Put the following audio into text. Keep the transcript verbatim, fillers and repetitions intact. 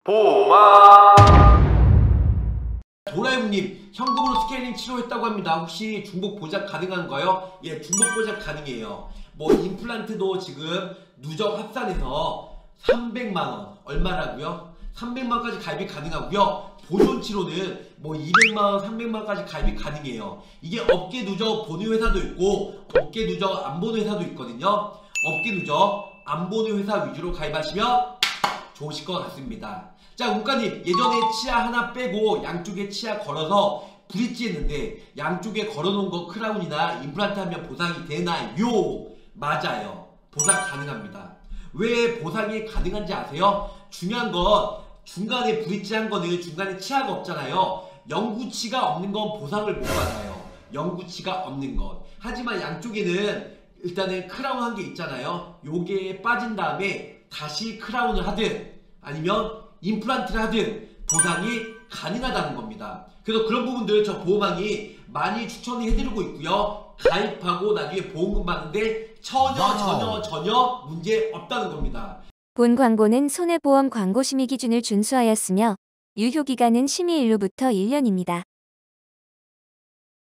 보마 도라에몽님 현금으로 스케일링 치료했다고 합니다. 혹시 중복 보장 가능한가요? 예, 중복 보장 가능해요. 뭐 임플란트도 지금 누적 합산해서 삼백만 원 얼마라고요? 삼백만 원까지 가입이 가능하고요. 보존 치료는 뭐 이백만 원, 삼백만 원까지 가입이 가능해요. 이게 업계 누적 보는 회사도 있고 업계 누적 안 보는 회사도 있거든요. 업계 누적 안 보는 회사 위주로 가입하시면 좋으실 것 같습니다. 자, 문과님 예전에 치아 하나 빼고 양쪽에 치아 걸어서 브릿지 했는데 양쪽에 걸어놓은 거 크라운이나 임플란트 하면 보상이 되나요? 맞아요. 보상 가능합니다. 왜 보상이 가능한지 아세요? 중요한 건 중간에 브릿지 한 거는 중간에 치아가 없잖아요. 영구치가 없는 건 보상을 못 받아요. 영구치가 없는 건. 하지만 양쪽에는 일단은 크라운 한 게 있잖아요. 요게 빠진 다음에 다시 크라운을 하든 아니면 임플란트를 하든 보상이 가능하다는 겁니다. 그래서 그런 부분들 저 보험왕이 많이 추천해드리고 있고요. 가입하고 나중에 보험금 받는데 전혀 전혀 전혀 문제 없다는 겁니다. 본 광고는 손해보험 광고 심의 기준을 준수하였으며 유효기간은 심의일로부터 일 년입니다.